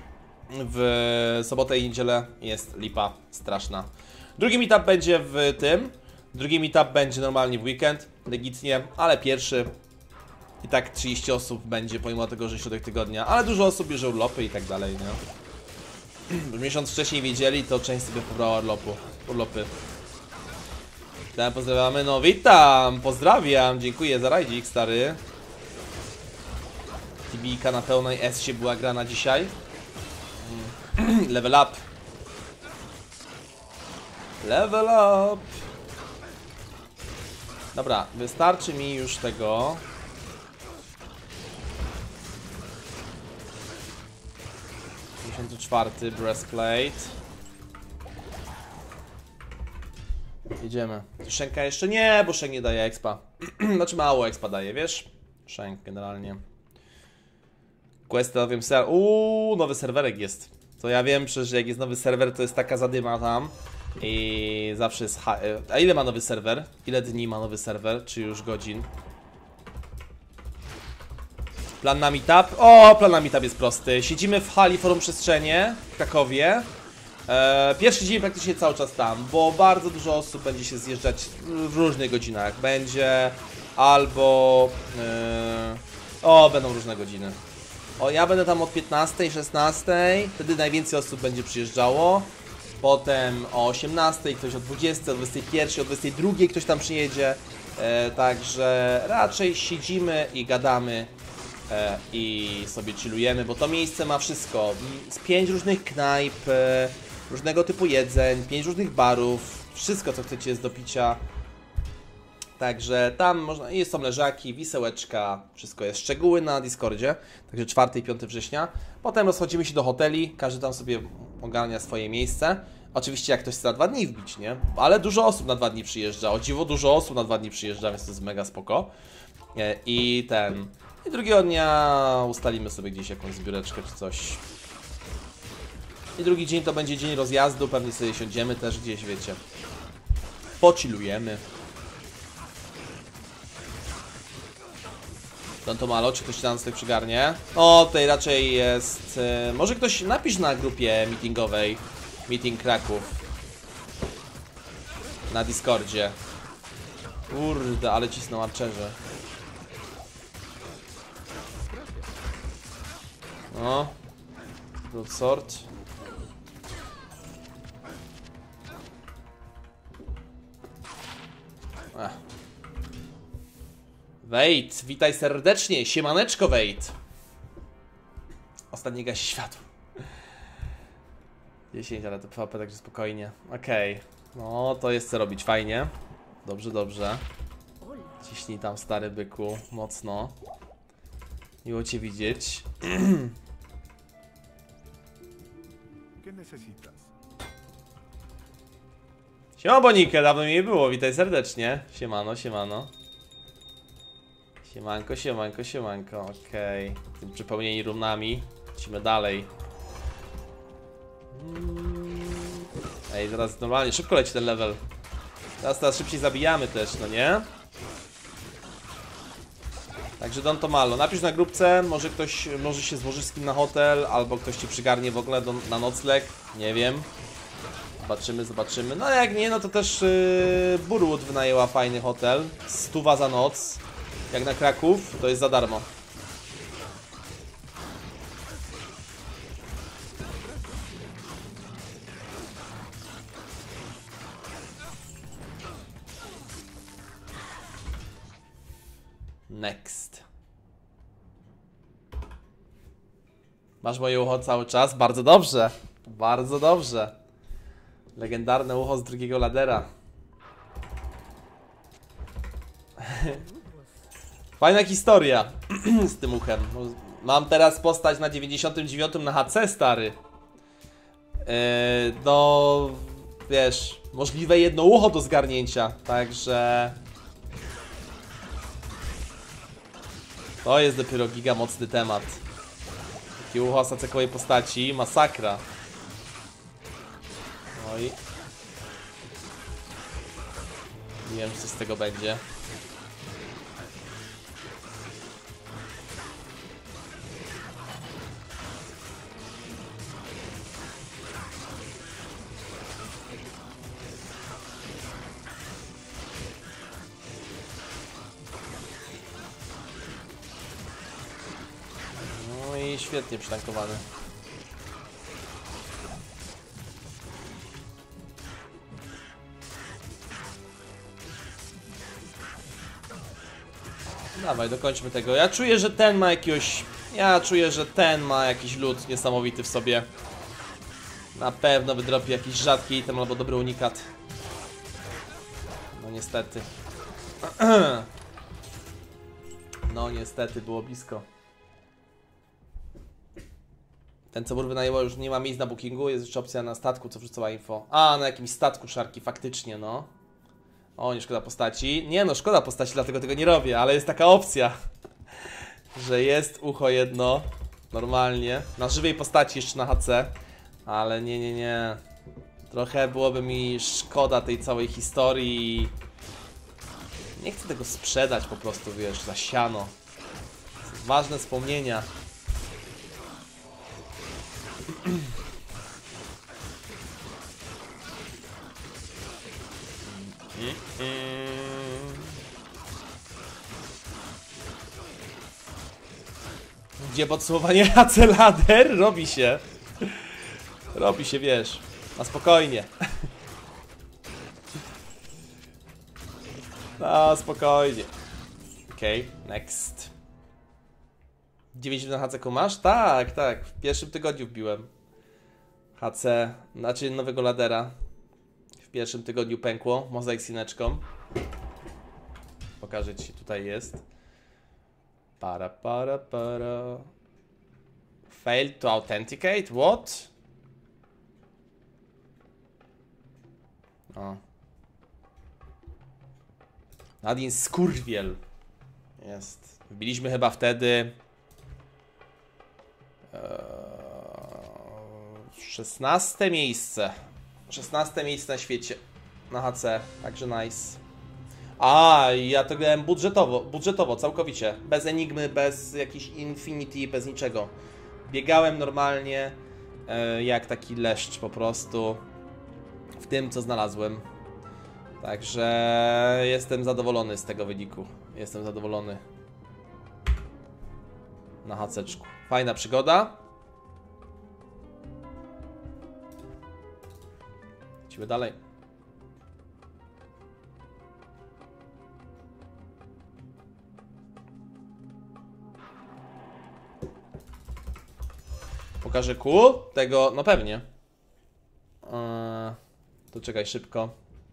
w sobotę i niedzielę jest lipa straszna. Drugi meetup będzie w tym. Drugi meetup będzie normalnie w weekend, legitnie, ale pierwszy i tak 30 osób będzie, pomimo tego, że środek tygodnia, ale dużo osób bierze urlopy i tak dalej, nie? Miesiąc wcześniej wiedzieli, to część sobie pobrała urlopy. Witam, pozdrawiamy, no witam, pozdrawiam, dziękuję za rajdzik, stary. TBK na pełnej S się była grana dzisiaj. Level up. Level up. Dobra, wystarczy mi już tego. Czwarty breastplate. Jedziemy. Shenka jeszcze nie, bo Shenk nie daje expa. Znaczy mało expa daje, wiesz? Shenk generalnie. Quest nowym serwer. Nowy serwerek jest. To ja wiem, przecież jak jest nowy serwer, to jest taka zadyma tam. I zawsze jest... A ile ma nowy serwer? Ile dni ma nowy serwer? Czy już godzin? Plan na meetup? O, plan na meetup jest prosty. Siedzimy w hali Forum Przestrzenie w Krakowie. Pierwszy dzień praktycznie cały czas tam, bo bardzo dużo osób będzie się zjeżdżać w różnych godzinach. Będzie albo... będą różne godziny. Ja będę tam od 15, 16, wtedy najwięcej osób będzie przyjeżdżało. Potem o 18, ktoś o 20, o 21, o 22 ktoś tam przyjedzie. Także raczej siedzimy i gadamy i sobie chillujemy, bo to miejsce ma wszystko. Z 5 różnych knajp, różnego typu jedzeń, 5 różnych barów, wszystko co chcecie jest do picia. Także tam można, są leżaki, wisełeczka, wszystko jest. Szczegóły na Discordzie, także 4 i 5 września. Potem rozchodzimy się do hoteli, każdy tam sobie ogarnia swoje miejsce. Oczywiście jak ktoś chce na 2 dni wbić, nie? Ale dużo osób na 2 dni przyjeżdża, o dziwo dużo osób na 2 dni przyjeżdża, więc to jest mega spoko. I drugiego dnia ustalimy sobie gdzieś jakąś zbióreczkę czy coś. I drugi dzień to będzie dzień rozjazdu, pewnie sobie siądziemy też gdzieś, wiecie. Pochillujemy. Don Tomalo, czy ktoś tam z tych przygarnie? O, tutaj raczej jest... może ktoś napisz na grupie meetingowej Meeting Kraków na Discordzie. Kurde, ale cisną archerze. O, Broadsword. Wejt, witaj serdecznie, siemaneczko Wejt. Ostatni gasi światło. 10, ale to PvP, także spokojnie. Okej, no to jest co robić, fajnie. Dobrze, dobrze. Ciśnij tam stary byku, mocno. Miło cię widzieć. Siema Bonikę, dawno mi nie było, witaj serdecznie. Siemano, siemano. Siemanko, siemanko, siemanko, okej. Tym przypełnieni runami. Lecimy dalej. Ej, zaraz normalnie, szybko leci ten level. Teraz szybciej zabijamy też, no nie? Także Don Tomalo, napisz na grupce, może ktoś, może się złożysz z kim na hotel, albo ktoś ci przygarnie w ogóle na nocleg, nie wiem. Zobaczymy, zobaczymy. No jak nie, no to też Burwood wynajęła fajny hotel. 100 za noc. Jak na Kraków, to jest za darmo. Next. Masz moje ucho cały czas? Bardzo dobrze. Bardzo dobrze. Legendarne ucho z drugiego ladera. Fajna historia z tym uchem. Mam teraz postać na 99 na HC, stary. No, wiesz, możliwe jedno ucho do zgarnięcia, także... To jest dopiero giga mocny temat. Takie ucho sacekowej postaci, masakra. Oj. Nie wiem, co z tego będzie. No i świetnie przytankowany. Dawaj, dokończmy tego. Ja czuję, że ten ma jakiegoś... Ja czuję, że ten ma jakiś lód niesamowity w sobie. Na pewno wydropi jakiś rzadki item albo dobry unikat. No niestety. No niestety, było blisko. Ten co Bur wynajęło już nie ma miejsc na bookingu, jest jeszcze opcja na statku, co wrzucała info. A, na jakimś statku szarki, faktycznie, no. O, nie szkoda postaci. Nie no, szkoda postaci, dlatego tego nie robię, ale jest taka opcja, że jest ucho jedno, normalnie, na żywej postaci jeszcze na HC, ale nie. Trochę byłoby mi szkoda tej całej historii. Nie chcę tego sprzedać po prostu, wiesz, za siano. Ważne wspomnienia. Gdzie podsumowanie HC Ladder? Robi się. Robi się, wiesz. Na spokojnie. Na spokojnie. Okej, next. 9 na HC masz? Tak, tak. W pierwszym tygodniu wbiłem. HC, znaczy nowego ladera. W pierwszym tygodniu pękło. Mozaik z ineczką. Pokażę ci, tutaj jest. Para. Failed to authenticate? What? O. Nadine Skurwiel. Jest. Wbiliśmy chyba wtedy 16 miejsce. 16 miejsce na świecie. Na HC. Także nice. A, ja to grałem budżetowo, całkowicie. Bez Enigmy, bez jakiejś Infinity, bez niczego. Biegałem normalnie, jak taki leszcz po prostu. W tym, co znalazłem. Także jestem zadowolony z tego wyniku. Jestem zadowolony. Na HC-czku. Fajna przygoda. Lecimy dalej. Pokażę Q tego, no pewnie. To czekaj szybko.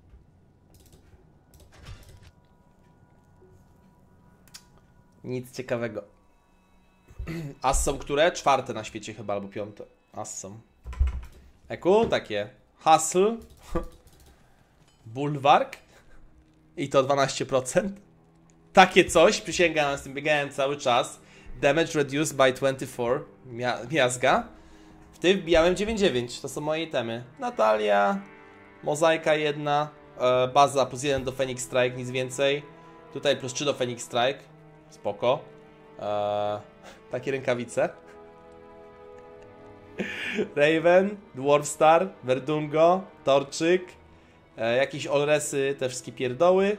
Nic ciekawego. As są które? 4 na świecie chyba, albo 5. As są. EQ takie. Hustle. Bulwark. I to 12%. Takie coś, przysięgam, z tym biegałem cały czas. Damage reduced by 24. Miazga. W tym wbijałem 9,9. To są moje itemy. Natalia. Mozaika 1. Baza plus 1 do Phoenix Strike, nic więcej. Tutaj plus 3 do Phoenix Strike. Spoko. Takie rękawice. Raven, Dwarfstar, Verdungo, Torczyk. Jakieś Olresy, te wszystkie pierdoły.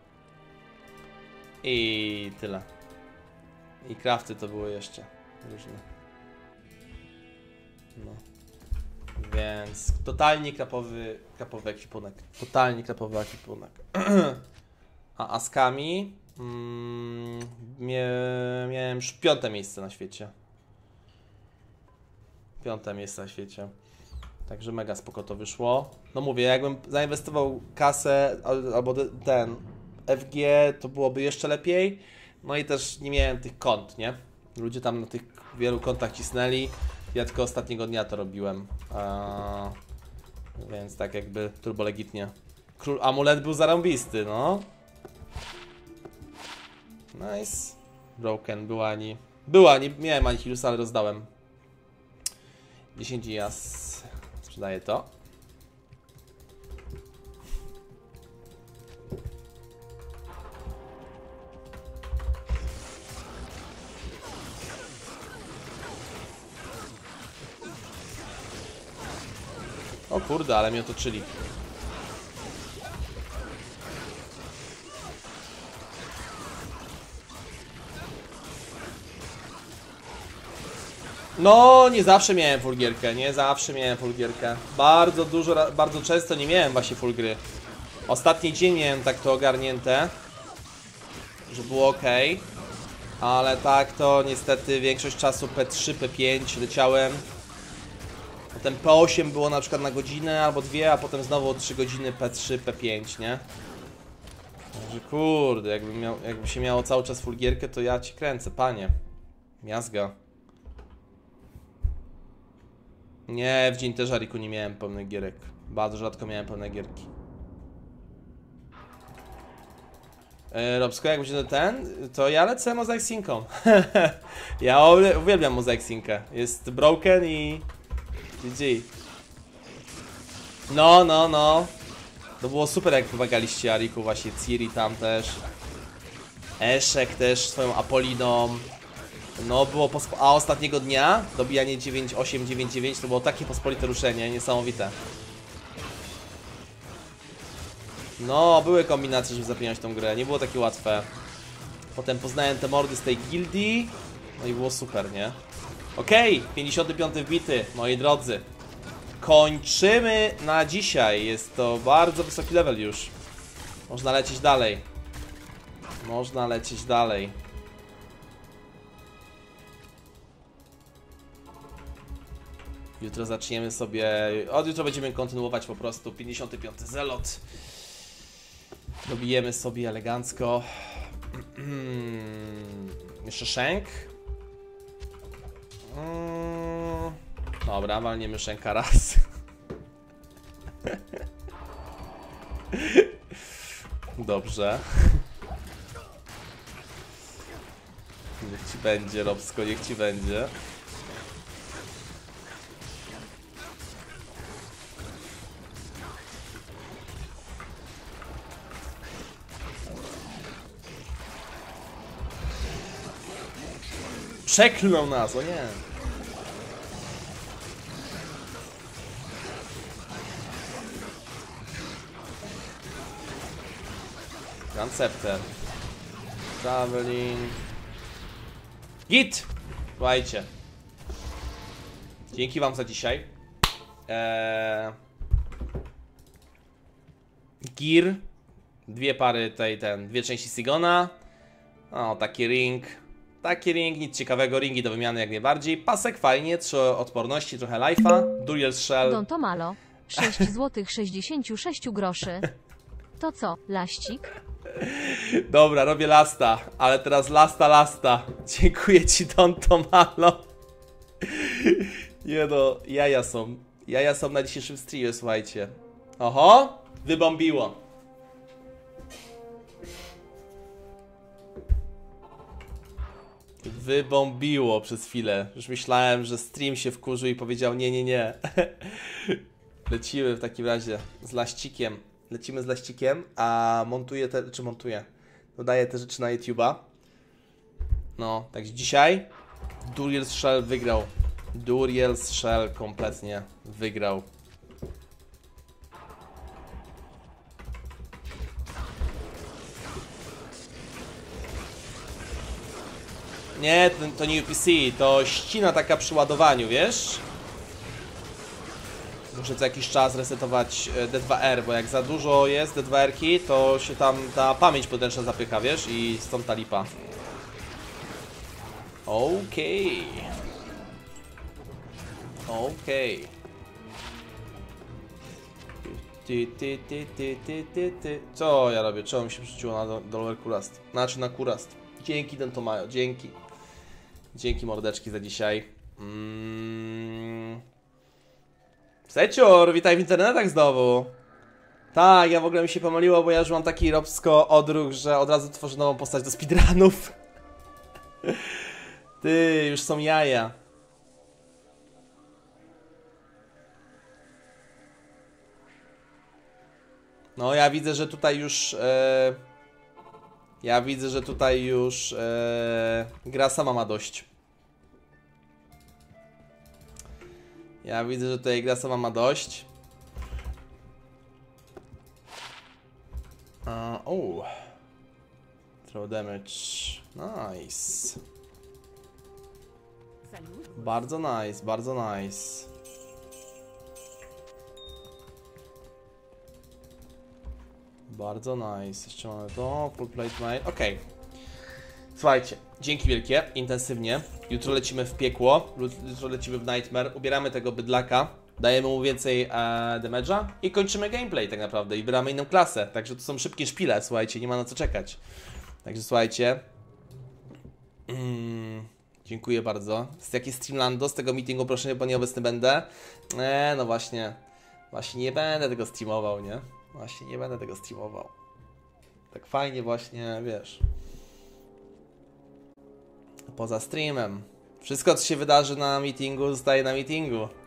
I tyle. I crafty to było jeszcze różne. No. Więc totalnie krapowy ekwipunek. Totalnie krapowy ekwipunek. A askami miałem już 5. miejsce na świecie. 5. miejsce na świecie. Także mega spoko to wyszło. No mówię, jakbym zainwestował kasę albo ten FG, to byłoby jeszcze lepiej. No i też nie miałem tych kont, nie? Ludzie tam na tych wielu kontach cisnęli. Ja tylko ostatniego dnia to robiłem. Więc tak jakby turbo legitnie. Król Amulet był zarąbisty, no. Nice. Broken, była, nie miałem ani Hilusa, ale rozdałem. 10 jas. Sprzedaję to. O kurde, ale mnie otoczyli. No, nie zawsze miałem full gierkę, Bardzo często nie miałem właśnie full gry. Ostatni dzień miałem tak to ogarnięte, że było ok. Ale tak to niestety większość czasu P3, P5 leciałem. Potem P8 było na przykład na godzinę albo 2, a potem znowu 3 godziny P3, P5, nie? Także kurde, jakby się miało cały czas full gierkę, to ja ci kręcę, panie. Miazga. Nie, w dzień też Ariku nie miałem pełnych gierek. Bardzo rzadko miałem pełne gierki. Robsko, jak będzie ten, to ja lecę Mosaic Synką. Ja uwielbiam Mosaic Synkę. Jest Broken i GG. No. To było super, jak pomagaliście Ariku, właśnie Ciri tam też. Eszek też swoją Apoliną. No było a ostatniego dnia dobijanie 9-8, 9-9 to było takie pospolite ruszenie, niesamowite. No, były kombinacje, żeby zapieniać tą grę, nie było takie łatwe. Potem poznałem te mordy z tej gildii. No i było super, nie? Okej, 55 wbity, moi drodzy. Kończymy na dzisiaj. Jest to bardzo wysoki level już. Można lecieć dalej. Można lecieć dalej. Jutro zaczniemy sobie... Od jutra będziemy kontynuować po prostu 55 zelot. Dobijemy sobie elegancko. Jeszcze Shank. Dobra, walniemy Shanka raz. Dobrze. Niech ci będzie, Robsko, niech ci będzie. Przeklnął nas, o nie. Concepter. Traveling. Git! Słuchajcie. Dzięki wam za dzisiaj. Gear. Dwie pary dwie części Sigona. O, taki ring. Taki ring, nic ciekawego, ringi do wymiany jak najbardziej. Pasek fajnie, 3 odporności, trochę life'a. Duriel Shell. Don Tomalo, 6 zł 66 groszy. To co, laścik? Dobra, robię lasta, ale teraz lasta. Dziękuję ci, Don Tomalo. Nie no, jaja są na dzisiejszym streamie, słuchajcie. Oho, wybombiło. Wybombiło przez chwilę. Już myślałem, że stream się wkurzył i powiedział nie. Lecimy w takim razie z laścikiem. Lecimy z laścikiem, a montuję dodaję te rzeczy na YouTube'a. No, także dzisiaj Duriel Shell wygrał. Duriel Shell kompletnie wygrał. Nie, to nie UPC, to ścina taka przy ładowaniu, wiesz? Muszę co jakiś czas resetować D2R, bo jak za dużo jest D2R-ki, to się tam ta pamięć podręczna zapycha, wiesz? I stąd ta lipa. Okej. Co ja robię? Czemu mi się przerzuciło na Dollar Kurast? Znaczy na Kurast. Dzięki, Dentomajo, dzięki. Dzięki mordeczki za dzisiaj. Secior, witaj w internetach znowu. Tak, ja w ogóle mi się pomyliło, bo ja już mam taki robsko odruch, że od razu tworzę nową postać do speedrunów. Ty, już są jaja. No, ja widzę, że tutaj już... gra sama ma dość. Ja widzę, że tutaj gra sama ma dość. Throw damage. Nice. Bardzo nice, bardzo nice. Bardzo nice. Jeszcze mamy to. Full plate main. Okej. Słuchajcie, dzięki wielkie, intensywnie. Jutro lecimy w piekło, jutro lecimy w Nightmare, ubieramy tego bydlaka, dajemy mu więcej damage'a i kończymy gameplay tak naprawdę i wybieramy inną klasę. Także to są szybkie szpile, słuchajcie, nie ma na co czekać. Także słuchajcie. Dziękuję bardzo. Z jakiej Streamlando, z tego meetingu proszę, bo nieobecny będę. No właśnie. Właśnie nie będę tego streamował, nie? Właśnie nie będę tego streamował. Tak fajnie właśnie, wiesz. Poza streamem. Wszystko, co się wydarzy na meetingu, zostaje na meetingu.